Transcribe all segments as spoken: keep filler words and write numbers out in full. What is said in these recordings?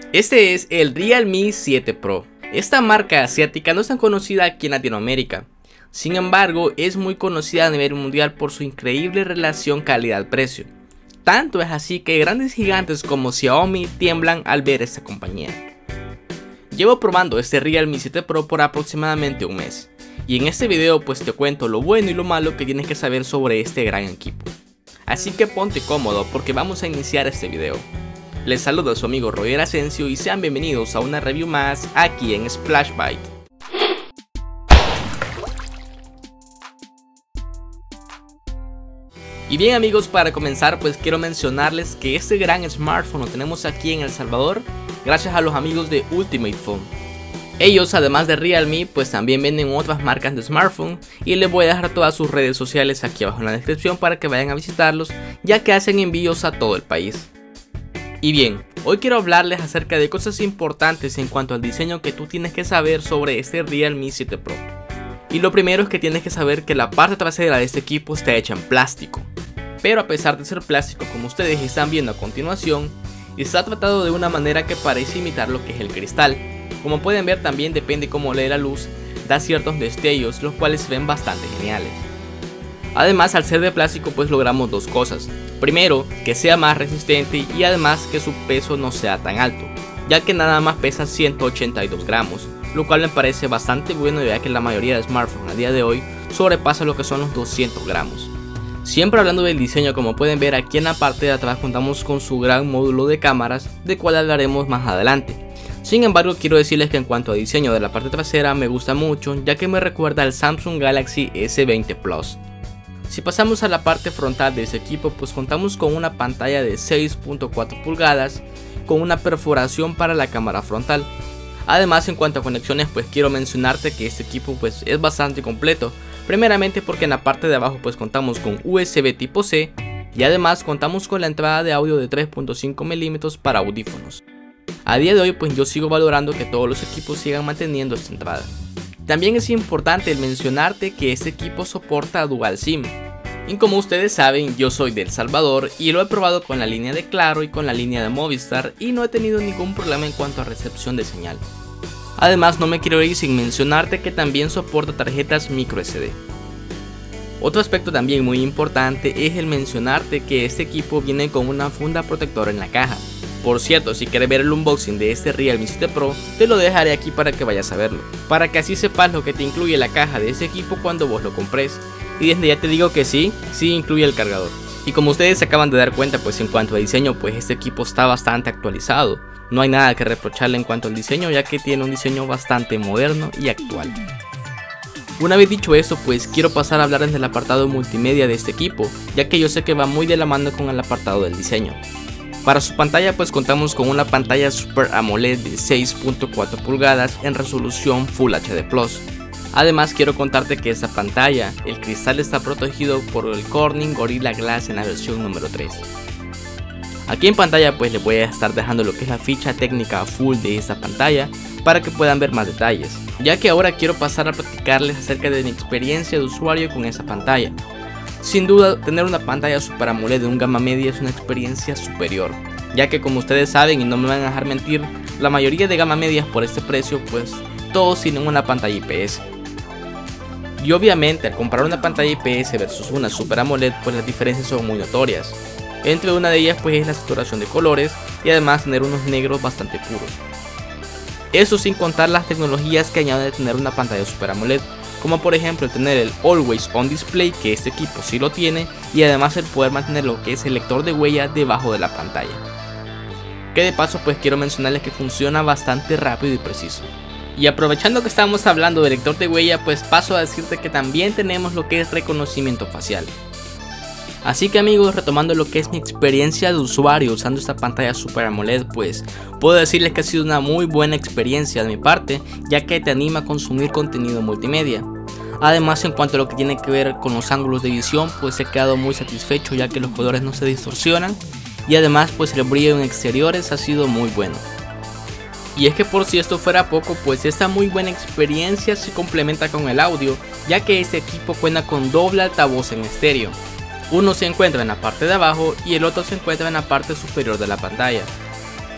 Este es el Realme siete Pro. Esta marca asiática no es tan conocida aquí en Latinoamérica. Sin embargo, es muy conocida a nivel mundial por su increíble relación calidad-precio. Tanto es así que grandes gigantes como Xiaomi tiemblan al ver esta compañía. Llevo probando este Realme siete Pro por aproximadamente un mes. Y en este video pues te cuento lo bueno y lo malo que tienes que saber sobre este gran equipo. Así que ponte cómodo porque vamos a iniciar este video. Les saludo a su amigo Roger Asensio y sean bienvenidos a una review más aquí en Splash Byte. Y bien amigos, para comenzar pues quiero mencionarles que este gran smartphone lo tenemos aquí en El Salvador gracias a los amigos de Ultimate Phone. Ellos, además de Realme, pues también venden otras marcas de smartphone y les voy a dejar todas sus redes sociales aquí abajo en la descripción para que vayan a visitarlos, ya que hacen envíos a todo el país. Y bien, hoy quiero hablarles acerca de cosas importantes en cuanto al diseño que tú tienes que saber sobre este Realme siete Pro. Y lo primero es que tienes que saber que la parte trasera de este equipo está hecha en plástico. Pero a pesar de ser plástico, como ustedes están viendo a continuación, está tratado de una manera que parece imitar lo que es el cristal. Como pueden ver, también depende cómo lee la luz, da ciertos destellos, los cuales se ven bastante geniales. Además, al ser de plástico pues logramos dos cosas. Primero, que sea más resistente y además que su peso no sea tan alto, ya que nada más pesa ciento ochenta y dos gramos, lo cual me parece bastante bueno ya que la mayoría de smartphones a día de hoy sobrepasa lo que son los doscientos gramos. Siempre hablando del diseño, como pueden ver aquí en la parte de atrás contamos con su gran módulo de cámaras, de cual hablaremos más adelante. Sin embargo, quiero decirles que en cuanto a diseño de la parte trasera me gusta mucho, ya que me recuerda al Samsung Galaxy S veinte Plus. Si pasamos a la parte frontal de este equipo, pues contamos con una pantalla de seis punto cuatro pulgadas con una perforación para la cámara frontal. Además, en cuanto a conexiones, pues quiero mencionarte que este equipo pues es bastante completo. Primeramente porque en la parte de abajo pues contamos con U S B tipo C y además contamos con la entrada de audio de tres punto cinco milímetros para audífonos. A día de hoy pues yo sigo valorando que todos los equipos sigan manteniendo esta entrada. También es importante el mencionarte que este equipo soporta Dual SIM. Y como ustedes saben, yo soy de El Salvador y lo he probado con la línea de Claro y con la línea de Movistar y no he tenido ningún problema en cuanto a recepción de señal. Además, no me quiero ir sin mencionarte que también soporta tarjetas micro S D. Otro aspecto también muy importante es el mencionarte que este equipo viene con una funda protectora en la caja. Por cierto, si quieres ver el unboxing de este Realme siete Pro, te lo dejaré aquí para que vayas a verlo, para que así sepas lo que te incluye la caja de este equipo cuando vos lo compres. Y desde ya te digo que sí, sí incluye el cargador. Y como ustedes se acaban de dar cuenta, pues en cuanto a diseño, pues este equipo está bastante actualizado. No hay nada que reprocharle en cuanto al diseño, ya que tiene un diseño bastante moderno y actual. Una vez dicho esto, pues quiero pasar a hablar desde el apartado multimedia de este equipo, ya que yo sé que va muy de la mano con el apartado del diseño. Para su pantalla pues contamos con una pantalla Super AMOLED de seis punto cuatro pulgadas en resolución Full H D plus. Además quiero contarte que esta pantalla, el cristal está protegido por el Corning Gorilla Glass en la versión número tres. Aquí en pantalla pues les voy a estar dejando lo que es la ficha técnica full de esta pantalla para que puedan ver más detalles, ya que ahora quiero pasar a platicarles acerca de mi experiencia de usuario con esa pantalla. Sin duda, tener una pantalla Super AMOLED de un gama media es una experiencia superior, ya que como ustedes saben y no me van a dejar mentir, la mayoría de gama medias por este precio pues todos tienen una pantalla I P S. Y obviamente al comprar una pantalla I P S versus una Super AMOLED pues las diferencias son muy notorias. Entre una de ellas pues es la saturación de colores y además tener unos negros bastante puros. Eso sin contar las tecnologías que añade tener una pantalla Super AMOLED, como por ejemplo el tener el Always On Display, que este equipo sí lo tiene, y además el poder mantener lo que es el lector de huella debajo de la pantalla. Que de paso pues quiero mencionarles que funciona bastante rápido y preciso. Y aprovechando que estamos hablando de lector de huella, pues paso a decirte que también tenemos lo que es reconocimiento facial. Así que amigos, retomando lo que es mi experiencia de usuario usando esta pantalla Super AMOLED, pues puedo decirles que ha sido una muy buena experiencia de mi parte, ya que te anima a consumir contenido multimedia. Además, en cuanto a lo que tiene que ver con los ángulos de visión, pues he quedado muy satisfecho ya que los colores no se distorsionan y además pues el brillo en exteriores ha sido muy bueno. Y es que por si esto fuera poco, pues esta muy buena experiencia se complementa con el audio, ya que este equipo cuenta con doble altavoz en estéreo. Uno se encuentra en la parte de abajo y el otro se encuentra en la parte superior de la pantalla.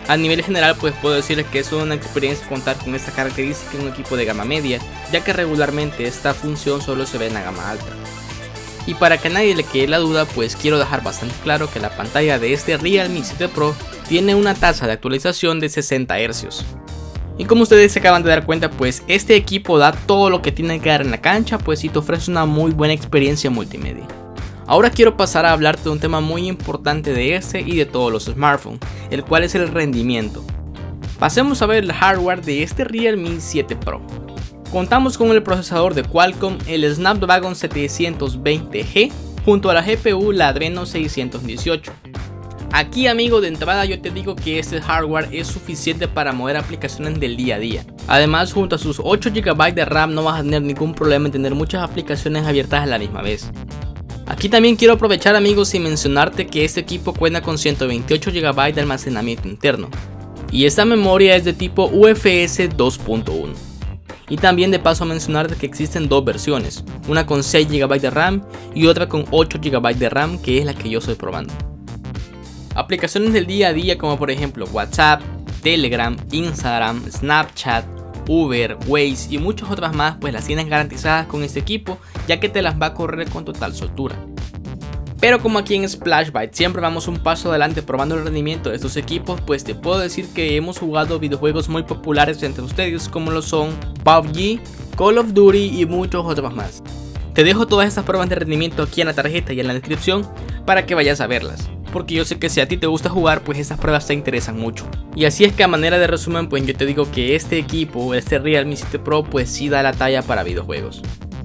A nivel general pues puedo decirles que es una experiencia contar con esta característica en un equipo de gama media, ya que regularmente esta función solo se ve en la gama alta. Y para que a nadie le quede la duda, pues quiero dejar bastante claro que la pantalla de este Realme siete Pro tiene una tasa de actualización de sesenta hercios. Y como ustedes se acaban de dar cuenta, pues este equipo da todo lo que tiene que dar en la cancha, pues y te ofrece una muy buena experiencia multimedia. Ahora quiero pasar a hablarte de un tema muy importante de este y de todos los smartphones, el cual es el rendimiento. Pasemos a ver el hardware de este Realme siete Pro. Contamos con el procesador de Qualcomm, el Snapdragon setecientos veinte G, junto a la G P U la Adreno seiscientos dieciocho. Aquí, amigo, de entrada yo te digo que este hardware es suficiente para mover aplicaciones del día a día. Además, junto a sus ocho gigabytes de RAM no vas a tener ningún problema en tener muchas aplicaciones abiertas a la misma vez. Aquí también quiero aprovechar, amigos, y mencionarte que este equipo cuenta con ciento veintiocho gigabytes de almacenamiento interno. Y esta memoria es de tipo U F S dos punto uno. Y también de paso mencionarte que existen dos versiones, una con seis gigabytes de RAM y otra con ocho gigabytes de RAM, que es la que yo estoy probando. Aplicaciones del día a día como por ejemplo WhatsApp, Telegram, Instagram, Snapchat, Uber, Waze y muchas otras más, pues las tienes garantizadas con este equipo, ya que te las va a correr con total soltura. Pero como aquí en Splashbyte siempre vamos un paso adelante probando el rendimiento de estos equipos, pues te puedo decir que hemos jugado videojuegos muy populares entre ustedes, como lo son P U B G, Call of Duty y muchos otros más. Te dejo todas estas pruebas de rendimiento aquí en la tarjeta y en la descripción para que vayas a verlas, porque yo sé que si a ti te gusta jugar, pues estas pruebas te interesan mucho. Y así es que a manera de resumen, pues yo te digo que este equipo, este Realme siete Pro, pues sí da la talla para videojuegos.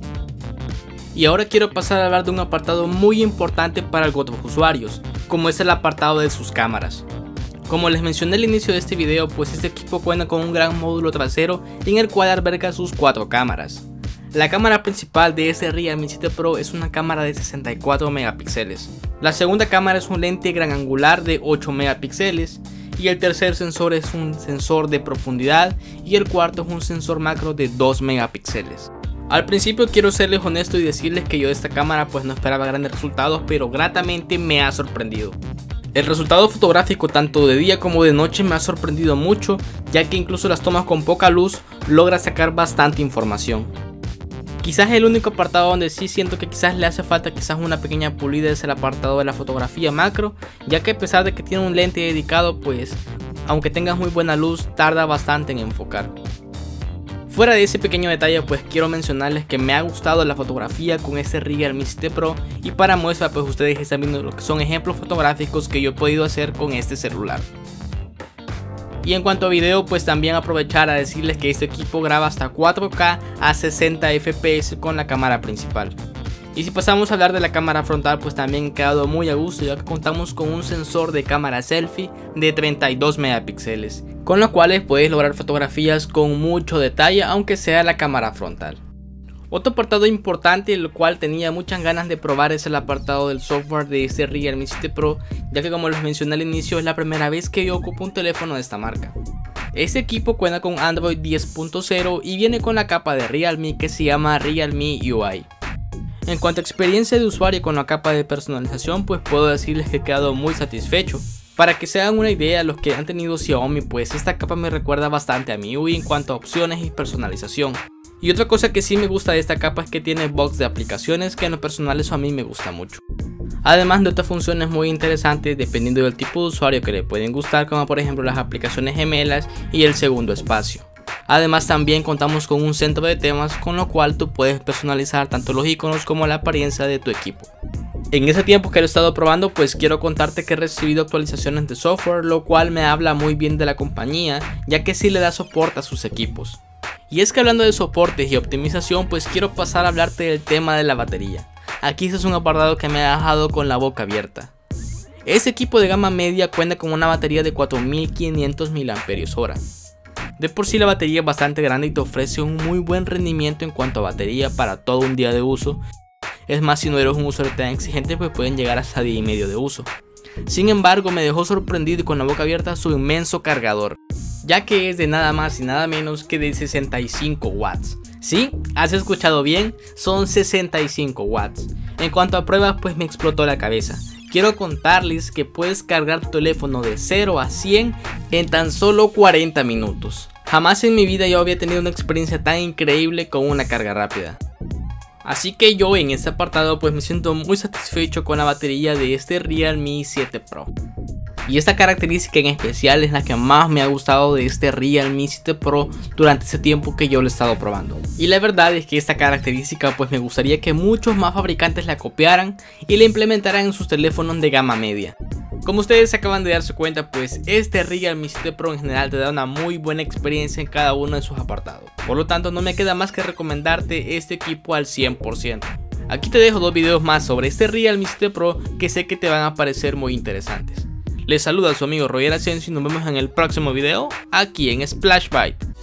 Y ahora quiero pasar a hablar de un apartado muy importante para algunos usuarios, como es el apartado de sus cámaras. Como les mencioné al inicio de este video, pues este equipo cuenta con un gran módulo trasero en el cual alberga sus cuatro cámaras. La cámara principal de este Realme siete Pro es una cámara de sesenta y cuatro megapíxeles. La segunda cámara es un lente gran angular de ocho megapíxeles. Y el tercer sensor es un sensor de profundidad. Y el cuarto es un sensor macro de dos megapíxeles. Al principio quiero serles honesto y decirles que yo de esta cámara pues no esperaba grandes resultados, pero gratamente me ha sorprendido. El resultado fotográfico tanto de día como de noche me ha sorprendido mucho, ya que incluso las tomas con poca luz logra sacar bastante información. Quizás el único apartado donde sí siento que quizás le hace falta quizás una pequeña pulida es el apartado de la fotografía macro, ya que a pesar de que tiene un lente dedicado, pues aunque tengas muy buena luz tarda bastante en enfocar. Fuera de ese pequeño detalle, pues quiero mencionarles que me ha gustado la fotografía con este Realme siete Pro, y para muestra pues ustedes están viendo lo que son ejemplos fotográficos que yo he podido hacer con este celular. Y en cuanto a video, pues también aprovechar a decirles que este equipo graba hasta cuatro K a sesenta F P S con la cámara principal. Y si pasamos a hablar de la cámara frontal, pues también he quedado muy a gusto, ya que contamos con un sensor de cámara selfie de treinta y dos megapíxeles, con los cuales puedes lograr fotografías con mucho detalle, aunque sea la cámara frontal. Otro apartado importante, el cual tenía muchas ganas de probar, es el apartado del software de este Realme siete Pro, ya que como les mencioné al inicio es la primera vez que yo ocupo un teléfono de esta marca. Este equipo cuenta con Android diez punto cero y viene con la capa de Realme que se llama Realme U I. En cuanto a experiencia de usuario con la capa de personalización, pues puedo decirles que he quedado muy satisfecho. Para que se hagan una idea, los que han tenido Xiaomi, pues esta capa me recuerda bastante a mi U I en cuanto a opciones y personalización. Y otra cosa que sí me gusta de esta capa es que tiene box de aplicaciones, que en lo personal eso a mí me gusta mucho. Además de otras funciones muy interesantes dependiendo del tipo de usuario que le pueden gustar, como por ejemplo las aplicaciones gemelas y el segundo espacio. Además también contamos con un centro de temas, con lo cual tú puedes personalizar tanto los iconos como la apariencia de tu equipo. En ese tiempo que lo he estado probando, pues quiero contarte que he recibido actualizaciones de software, lo cual me habla muy bien de la compañía, ya que sí le da soporte a sus equipos. Y es que hablando de soportes y optimización, pues quiero pasar a hablarte del tema de la batería. Aquí este es un apartado que me ha dejado con la boca abierta. Este equipo de gama media cuenta con una batería de cuatro mil quinientos miliamperios hora. De por sí la batería es bastante grande y te ofrece un muy buen rendimiento en cuanto a batería para todo un día de uso. Es más, si no eres un usuario tan exigente, pues pueden llegar hasta día y medio de uso. Sin embargo, me dejó sorprendido y con la boca abierta su inmenso cargador, ya que es de nada más y nada menos que de sesenta y cinco watts. Sí, has escuchado bien, son sesenta y cinco watts. En cuanto a pruebas, pues me explotó la cabeza. quiero contarles que puedes cargar tu teléfono de cero a cien en tan solo cuarenta minutos. Jamás en mi vida yo había tenido una experiencia tan increíble con una carga rápida. Así que yo en este apartado pues me siento muy satisfecho con la batería de este Realme siete Pro. Y esta característica en especial es la que más me ha gustado de este Realme siete Pro durante ese tiempo que yo lo he estado probando. Y la verdad es que esta característica pues me gustaría que muchos más fabricantes la copiaran y la implementaran en sus teléfonos de gama media. Como ustedes se acaban de darse cuenta, pues este Realme siete Pro en general te da una muy buena experiencia en cada uno de sus apartados. Por lo tanto no me queda más que recomendarte este equipo al cien por ciento. Aquí te dejo dos videos más sobre este Realme siete Pro que sé que te van a parecer muy interesantes. Les saluda a su amigo Roger Asensio y nos vemos en el próximo video aquí en Splash Byte.